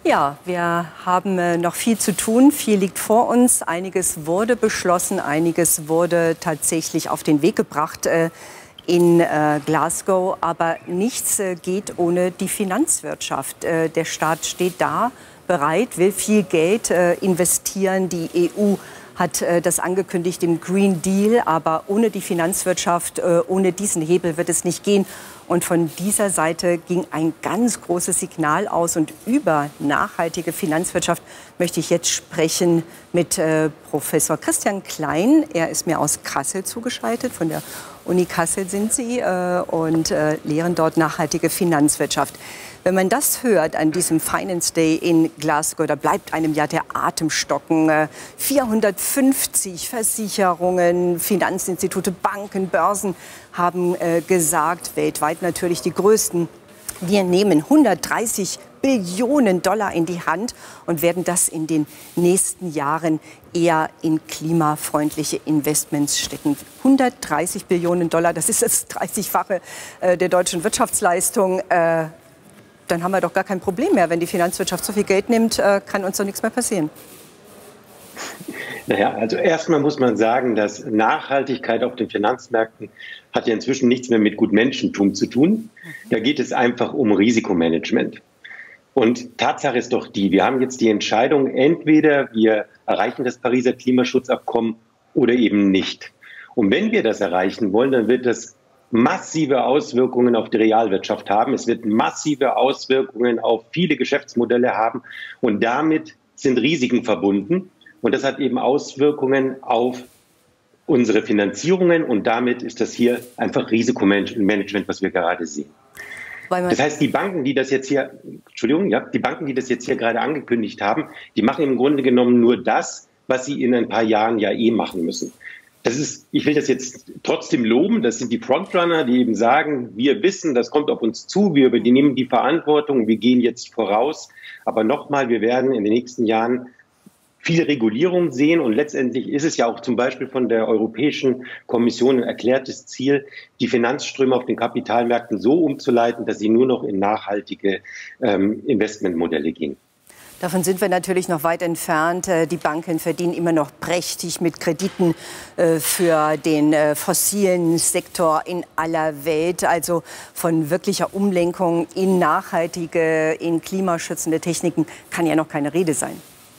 Ja, wir haben noch viel zu tun. Viel liegt vor uns. Einiges wurde beschlossen, einiges wurde tatsächlich auf den Weg gebracht in Glasgow. Aber nichts geht ohne die Finanzwirtschaft. Der Staat steht da bereit, will viel Geld investieren. Die EU hat das angekündigt im Green Deal. Aber ohne die Finanzwirtschaft, ohne diesen Hebel wird es nicht gehen. Und von dieser Seite ging ein ganz großes Signal aus. Und über nachhaltige Finanzwirtschaft möchte ich jetzt sprechen mit Professor Christian Klein. Er ist mir aus Kassel zugeschaltet. Von der Uni Kassel sind Sie und lehren dort nachhaltige Finanzwirtschaft. Wenn man das hört an diesem Finance Day in Glasgow, da bleibt einem ja der Atem stocken. 450 Versicherungen, Finanzinstitute, Banken, Börsen haben gesagt, weltweit natürlich die größten, wir nehmen 130 Billionen Dollar in die Hand und werden das in den nächsten Jahren eher in klimafreundliche Investments stecken. 130 Billionen Dollar, das ist das 30-fache der deutschen Wirtschaftsleistung. Dann haben wir doch gar kein Problem mehr. Wenn die Finanzwirtschaft so viel Geld nimmt, kann uns doch nichts mehr passieren. Naja, also erstmal muss man sagen, dass Nachhaltigkeit auf den Finanzmärkten hat ja inzwischen nichts mehr mit Gutmenschentum zu tun. Da geht es einfach um Risikomanagement. Und Tatsache ist doch die, wir haben jetzt die Entscheidung, entweder wir erreichen das Pariser Klimaschutzabkommen oder eben nicht. Und wenn wir das erreichen wollen, dann wird das massive Auswirkungen auf die Realwirtschaft haben. Es wird massive Auswirkungen auf viele Geschäftsmodelle haben. Und damit sind Risiken verbunden. Und das hat eben Auswirkungen auf unsere Finanzierungen. Und damit ist das hier einfach Risikomanagement, was wir gerade sehen. Das heißt, die Banken, die das jetzt hier, die Banken, die das jetzt hier gerade angekündigt haben, die machen im Grunde genommen nur das, was sie in ein paar Jahren ja eh machen müssen. Ich will das jetzt trotzdem loben, das sind die Frontrunner, die eben sagen, wir wissen, das kommt auf uns zu, wir übernehmen die Verantwortung, wir gehen jetzt voraus. Aber nochmal, wir werden in den nächsten Jahren viel Regulierung sehen und letztendlich ist es ja auch zum Beispiel von der Europäischen Kommission ein erklärtes Ziel, die Finanzströme auf den Kapitalmärkten so umzuleiten, dass sie nur noch in nachhaltige Investmentmodelle gehen. Davon sind wir natürlich noch weit entfernt. Die Banken verdienen immer noch prächtig mit Krediten für den fossilen Sektor in aller Welt. Also von wirklicher Umlenkung in nachhaltige, in klimaschützende Techniken kann ja noch keine Rede sein.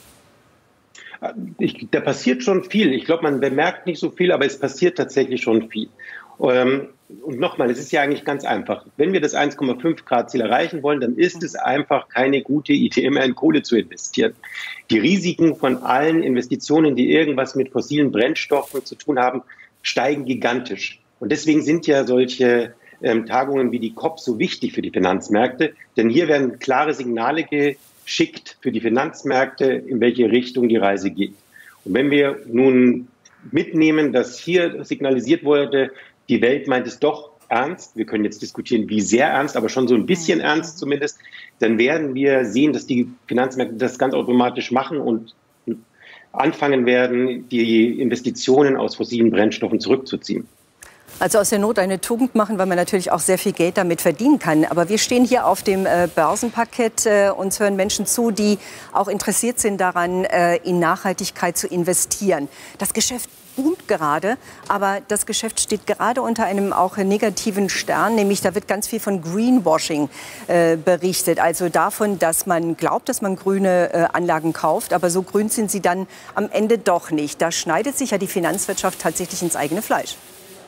Da passiert schon viel. Ich glaube, man bemerkt nicht so viel, aber es passiert tatsächlich schon viel. Und nochmal, es ist ja eigentlich ganz einfach. Wenn wir das 1,5 Grad Ziel erreichen wollen, dann ist es einfach keine gute Idee mehr, in Kohle zu investieren. Die Risiken von allen Investitionen, die irgendwas mit fossilen Brennstoffen zu tun haben, steigen gigantisch. Und deswegen sind ja solche Tagungen wie die COP so wichtig für die Finanzmärkte. Denn hier werden klare Signale geschickt für die Finanzmärkte, in welche Richtung die Reise geht. Und wenn wir nun mitnehmen, dass hier signalisiert wurde, die Welt meint es doch ernst, wir können jetzt diskutieren, wie sehr ernst, aber schon so ein bisschen ernst zumindest, dann werden wir sehen, dass die Finanzmärkte das ganz automatisch machen und anfangen werden, die Investitionen aus fossilen Brennstoffen zurückzuziehen. Also aus der Not eine Tugend machen, weil man natürlich auch sehr viel Geld damit verdienen kann. Aber wir stehen hier auf dem Börsenparkett. Uns hören Menschen zu, die auch interessiert sind daran, in Nachhaltigkeit zu investieren. Das Geschäft boomt gerade, aber das Geschäft steht gerade unter einem auch negativen Stern, nämlich da wird ganz viel von Greenwashing berichtet, also davon, dass man glaubt, dass man grüne Anlagen kauft, aber so grün sind sie dann am Ende doch nicht. Da schneidet sich ja die Finanzwirtschaft tatsächlich ins eigene Fleisch.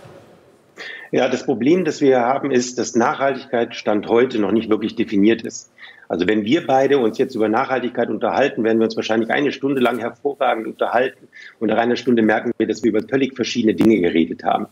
Ja, das Problem, das wir haben, ist, dass Nachhaltigkeit Stand heute noch nicht wirklich definiert ist. Also wenn wir beide uns jetzt über Nachhaltigkeit unterhalten, werden wir uns wahrscheinlich eine Stunde lang hervorragend unterhalten und nach einer Stunde merken wir, dass wir über völlig verschiedene Dinge geredet haben.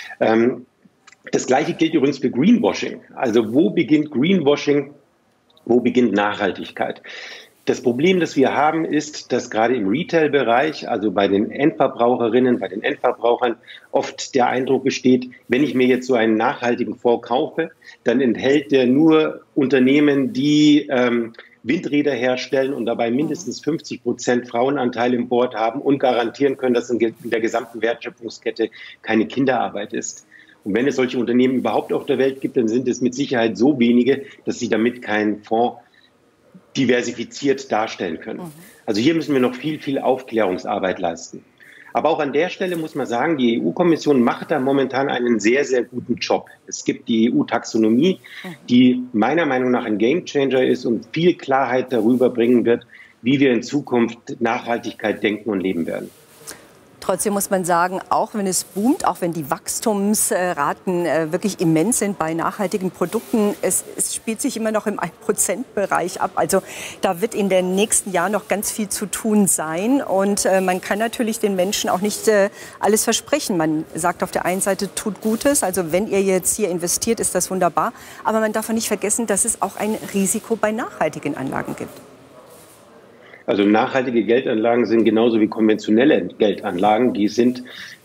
Das Gleiche gilt übrigens für Greenwashing. Also wo beginnt Greenwashing, wo beginnt Nachhaltigkeit? Das Problem, das wir haben, ist, dass gerade im Retail-Bereich, also bei den Endverbraucherinnen, bei den Endverbrauchern, oft der Eindruck besteht, wenn ich mir jetzt so einen nachhaltigen Fonds kaufe, dann enthält der nur Unternehmen, die Windräder herstellen und dabei mindestens 50% Frauenanteil im Board haben und garantieren können, dass in der gesamten Wertschöpfungskette keine Kinderarbeit ist. Und wenn es solche Unternehmen überhaupt auf der Welt gibt, dann sind es mit Sicherheit so wenige, dass sie damit keinen Fonds diversifiziert darstellen können. Also hier müssen wir noch viel, viel Aufklärungsarbeit leisten. Aber auch an der Stelle muss man sagen, die EU-Kommission macht da momentan einen sehr, sehr guten Job. Es gibt die EU-Taxonomie, die meiner Meinung nach ein Gamechanger ist und viel Klarheit darüber bringen wird, wie wir in Zukunft Nachhaltigkeit denken und leben werden. Trotzdem muss man sagen, auch wenn es boomt, auch wenn die Wachstumsraten wirklich immens sind bei nachhaltigen Produkten, es spielt sich immer noch im 1%-Bereich ab. Also da wird in den nächsten Jahren noch ganz viel zu tun sein. Und man kann natürlich den Menschen auch nicht alles versprechen. Man sagt auf der einen Seite, tut Gutes. Also wenn ihr jetzt hier investiert, ist das wunderbar. Aber man darf auch nicht vergessen, dass es auch ein Risiko bei nachhaltigen Anlagen gibt. Also nachhaltige Geldanlagen sind genauso wie konventionelle Geldanlagen. Die sind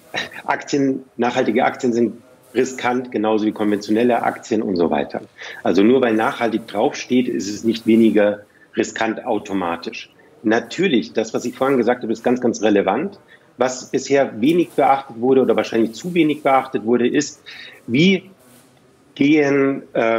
nachhaltige Aktien sind riskant, genauso wie konventionelle Aktien und so weiter. Also nur weil nachhaltig draufsteht, ist es nicht weniger riskant automatisch. Natürlich, das, was ich vorhin gesagt habe, ist ganz, ganz relevant. Was bisher wenig beachtet wurde oder wahrscheinlich zu wenig beachtet wurde, ist, wie gehen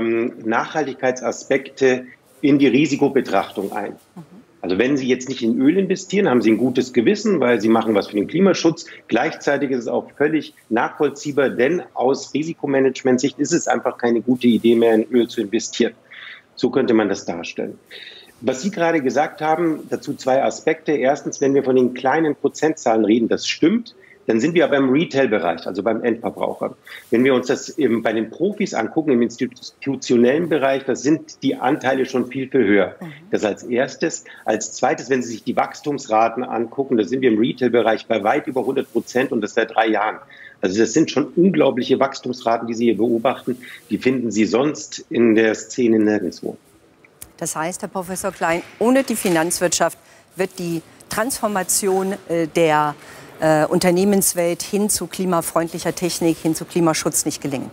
Nachhaltigkeitsaspekte in die Risikobetrachtung ein. Also wenn Sie jetzt nicht in Öl investieren, haben Sie ein gutes Gewissen, weil Sie machen was für den Klimaschutz. Gleichzeitig ist es auch völlig nachvollziehbar, denn aus Risikomanagement-Sicht ist es einfach keine gute Idee mehr, in Öl zu investieren. So könnte man das darstellen. Was Sie gerade gesagt haben, dazu zwei Aspekte. Erstens, wenn wir von den kleinen Prozentzahlen reden, das stimmt. Dann sind wir aber im Retail-Bereich, also beim Endverbraucher. Wenn wir uns das eben bei den Profis angucken, im institutionellen Bereich, da sind die Anteile schon viel, viel höher. Das als erstes. Als zweites, wenn Sie sich die Wachstumsraten angucken, da sind wir im Retail-Bereich bei weit über 100% und das seit 3 Jahren. Also das sind schon unglaubliche Wachstumsraten, die Sie hier beobachten. Die finden Sie sonst in der Szene nirgendwo. Das heißt, Herr Professor Klein, ohne die Finanzwirtschaft wird die Transformation der Unternehmenswelt hin zu klimafreundlicher Technik, hin zu Klimaschutz nicht gelingen?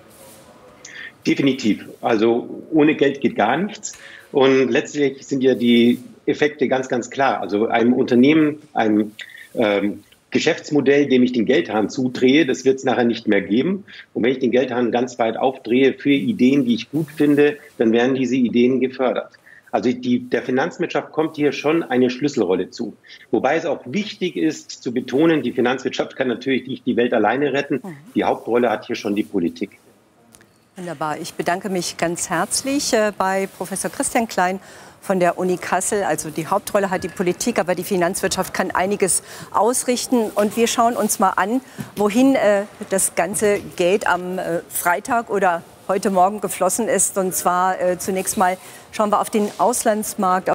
Definitiv. Also ohne Geld geht gar nichts. Und letztlich sind ja die Effekte ganz, ganz klar. Also einem Unternehmen, einem Geschäftsmodell, dem ich den Geldhahn zudrehe, das wird es nachher nicht mehr geben. Und wenn ich den Geldhahn ganz weit aufdrehe für Ideen, die ich gut finde, dann werden diese Ideen gefördert. Also der Finanzwirtschaft kommt hier schon eine Schlüsselrolle zu. Wobei es auch wichtig ist zu betonen, die Finanzwirtschaft kann natürlich nicht die Welt alleine retten. Die Hauptrolle hat hier schon die Politik. Wunderbar. Ich bedanke mich ganz herzlich bei Professor Christian Klein von der Uni Kassel. Also die Hauptrolle hat die Politik, aber die Finanzwirtschaft kann einiges ausrichten. Und wir schauen uns mal an, wohin das ganze Geld am Freitag oder heute Morgen geflossen ist. Und zwar zunächst mal schauen wir auf den Auslandsmarkt.